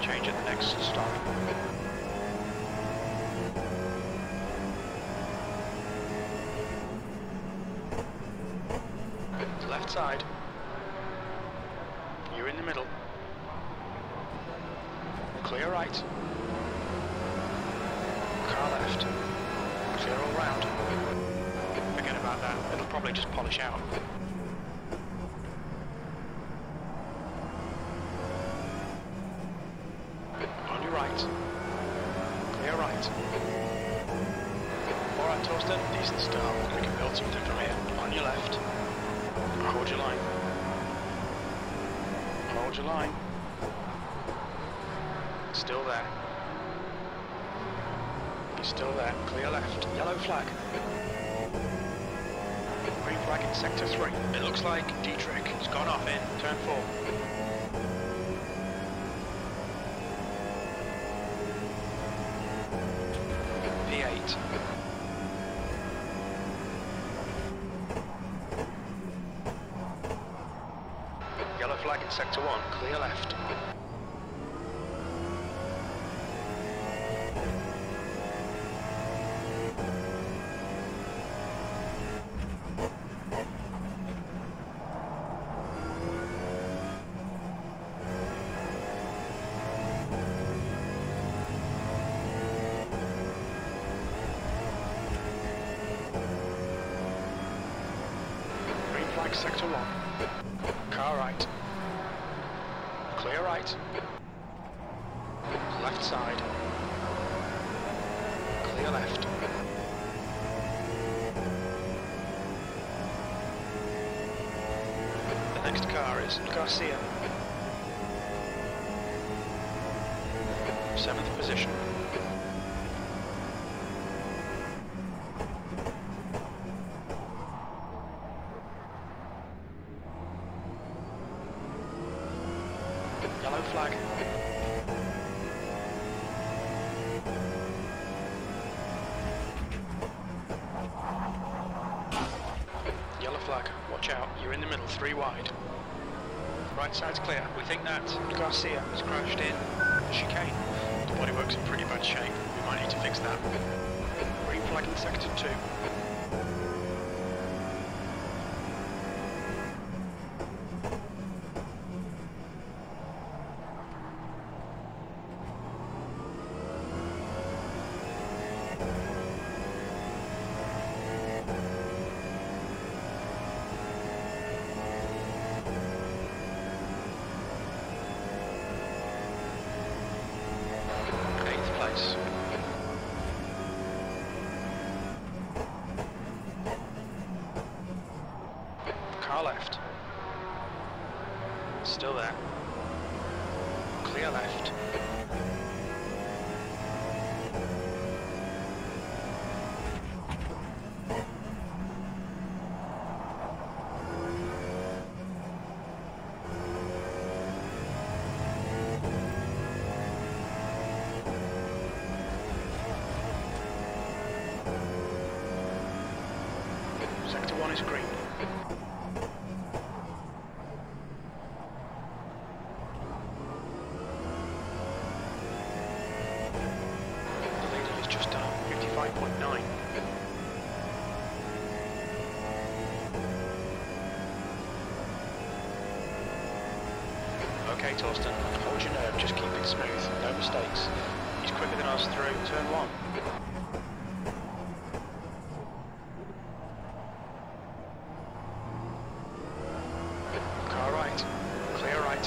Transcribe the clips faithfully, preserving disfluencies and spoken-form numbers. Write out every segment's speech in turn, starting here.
Change at the next stop. Left side. You're in the middle. Clear right. Car left. Clear all round. Forget about that. It'll probably just polish out. On your right. Clear right. Alright, Torsten, decent start. We can build something from here. On your left. Hold your line. Hold your line. Still there. He's still there. Clear left. Yellow flag. Green flag in sector three. It looks like Dietrich has gone off in turn four. P eight. Yellow flag in sector one, clear left. Green flag sector one, car right. Clear right. Left side. Clear left. The next car is Garcia. Seventh position. Yellow flag. Yellow flag. Watch out. You're in the middle. Three wide. Right side's clear. We think that Garcia has crashed in the chicane. The bodywork's in pretty bad shape. We might need to fix that. Green flag in sector two. Car left. Still there. Clear left. Sector one is green. fifty-five point nine. Okay, Torsten, hold your nerve, just keep it smooth, no mistakes. He's quicker than us through turn one. Car right, clear right.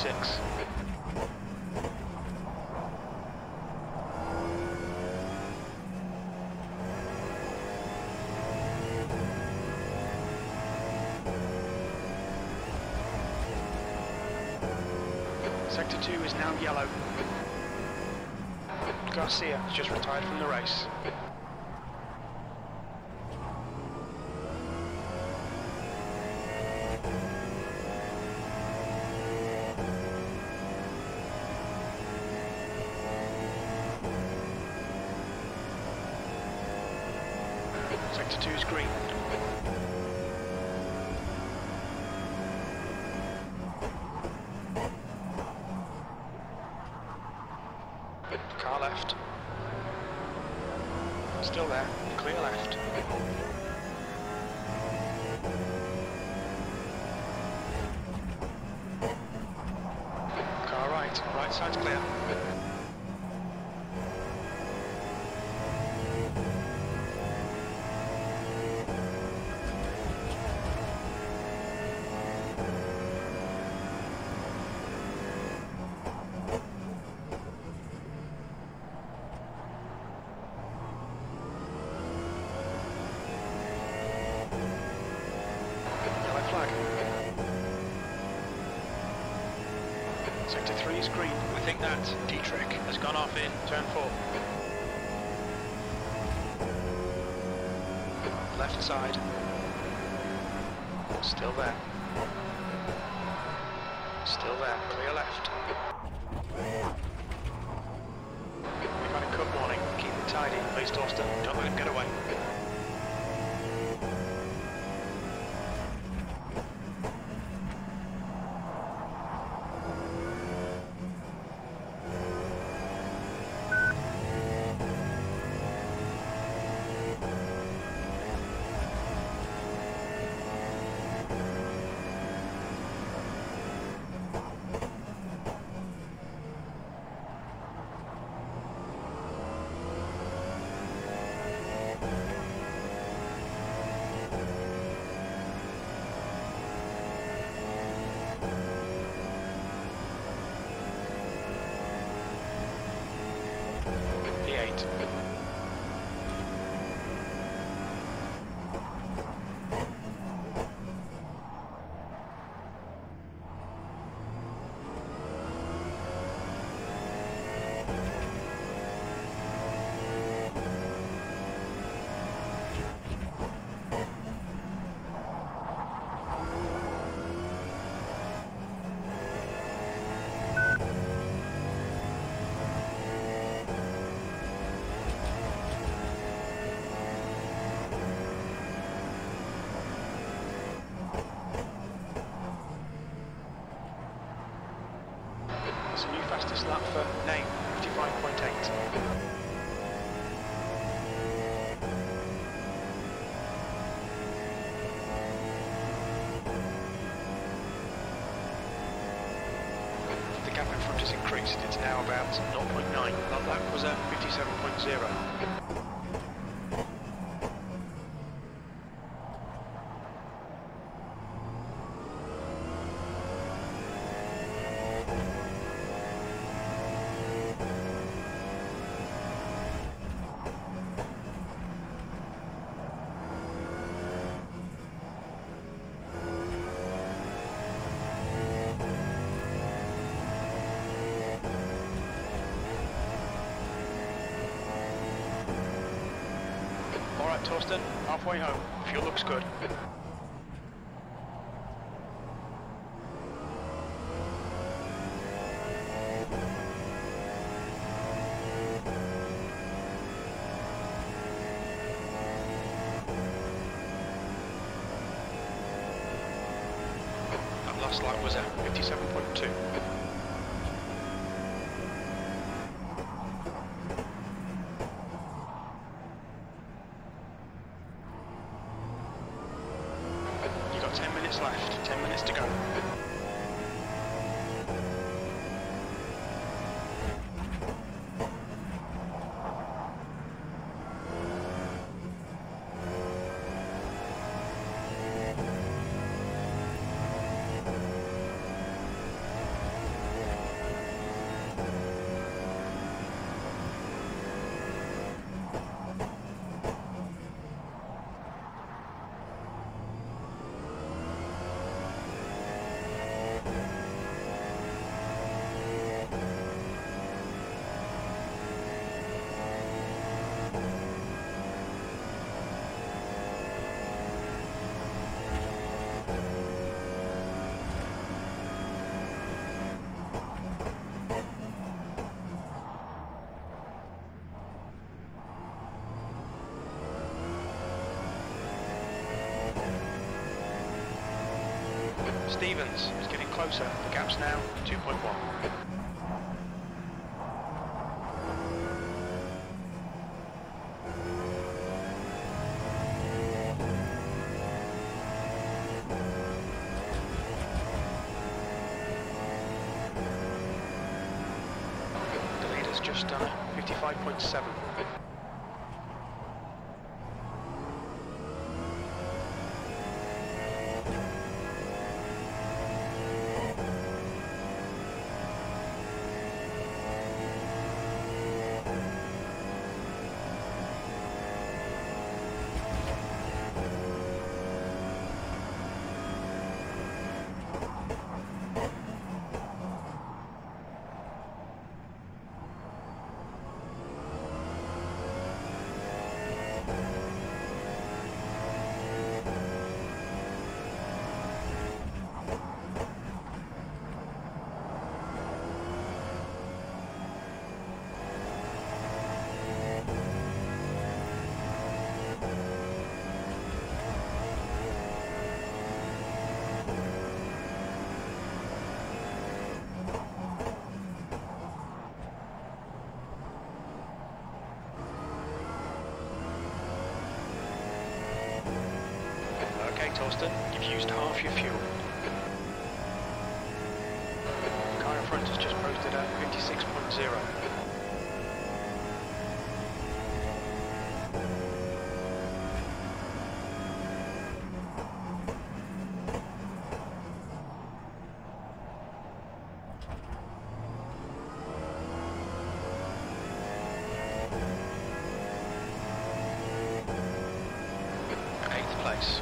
six. Sector two is now yellow. Garcia has just retired from the race. Sector two is green. Car left. Still there. Clear left. Car right. Right side's clear. Sector three is green. We think that Dietrich has gone off in turn four. Left side. Still there. Still there. Clear left. We've had a cut warning. Keep it tidy, please, Torsten. Don't let him get away. It's a new fastest lap for Name, fifty-five point eight. The gap in front has increased, it's now about zero point nine. That lap was at fifty-seven point zero. Alright, Torsten, halfway home. Fuel looks good. That last lap was at fifty-seven point two. ten minutes left, ten minutes to go. Stevens is getting closer. The gap's now two point one. The leader's just done fifty-five point seven. Torsten, you've used half your fuel. The car in front has just posted at fifty-six point zero. Eighth place.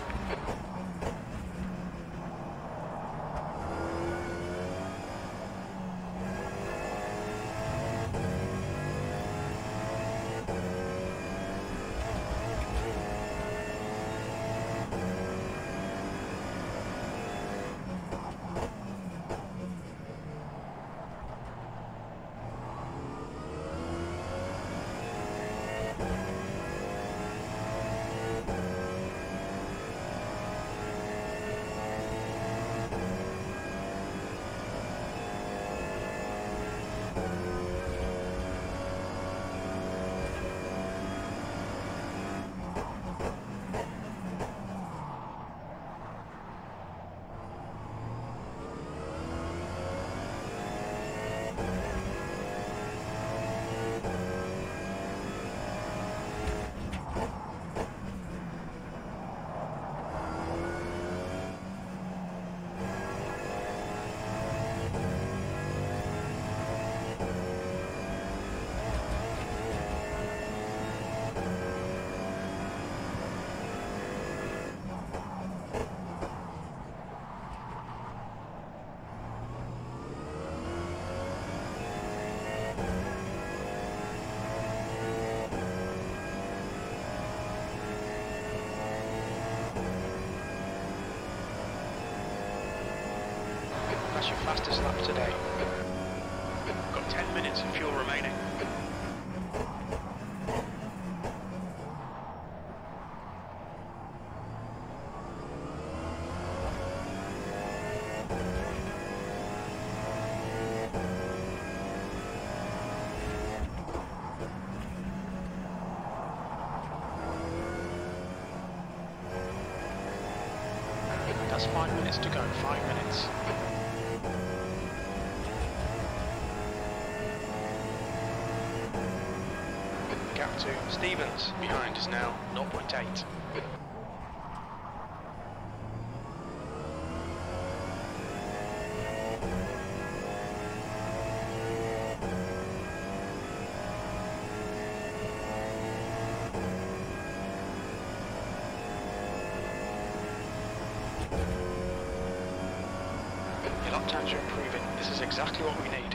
That's your fastest lap today. Got ten minutes of fuel remaining. That's five minutes to go, five minutes. The gap to Stevens behind is now zero point eight. Your lap times are improving. This is exactly what we need.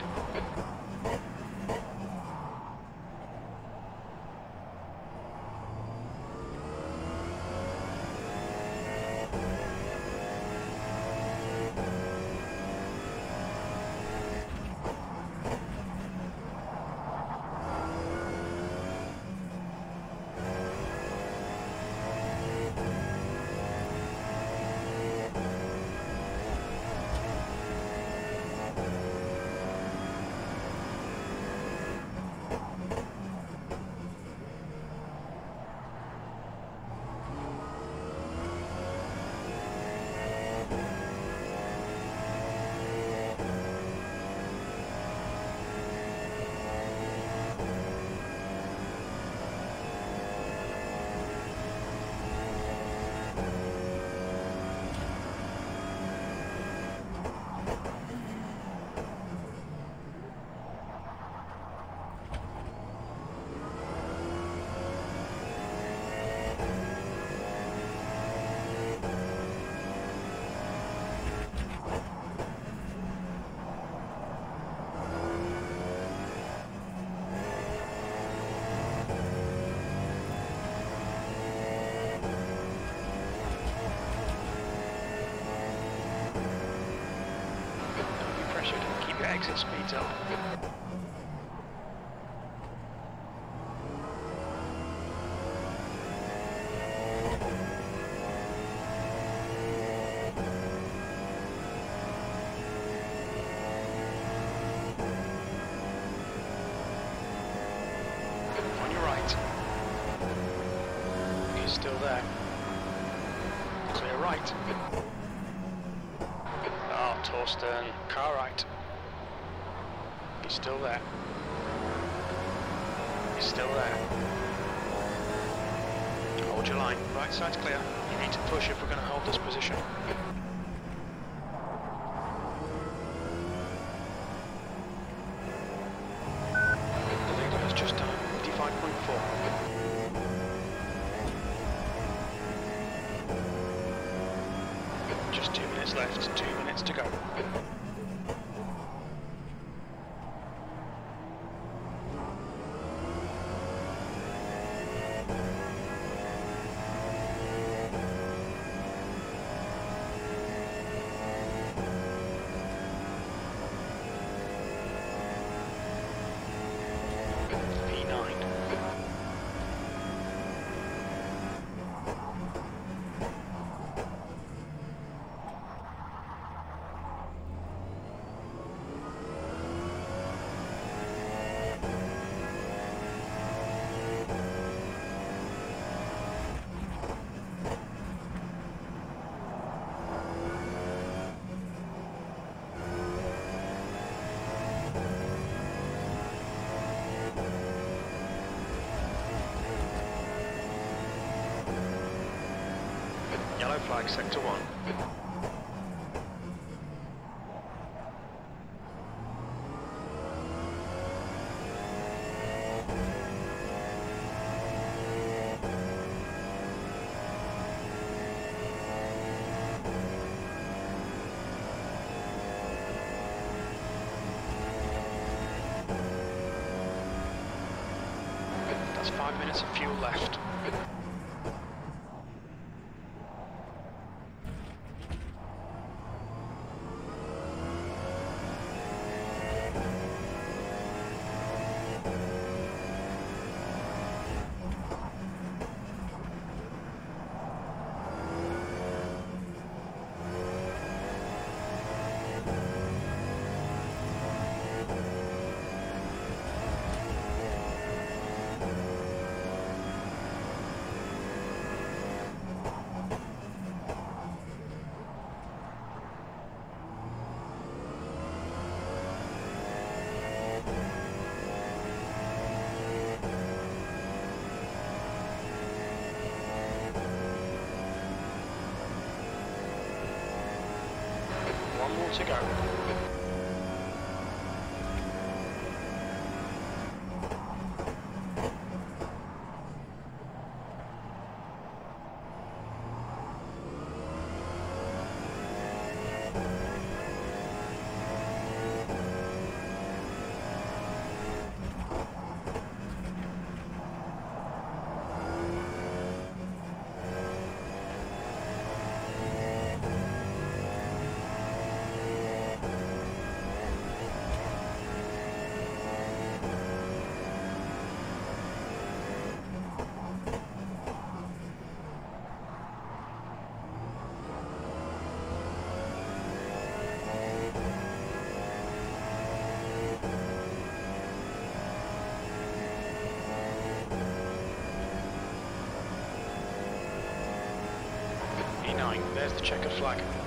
exit speeds up. On your right. He's still there. Clear right. Oh, Torsten, car right. He's still there. He's still there. Hold your line. Right side's clear. You need to push if we're going to hold this position. The leader has just done fifty-five point four. Just two minutes left, two minutes to go. V nine. Yellow flag, sector one. That's five minutes of fuel left. One more to go. V nine, there's the checkered flag.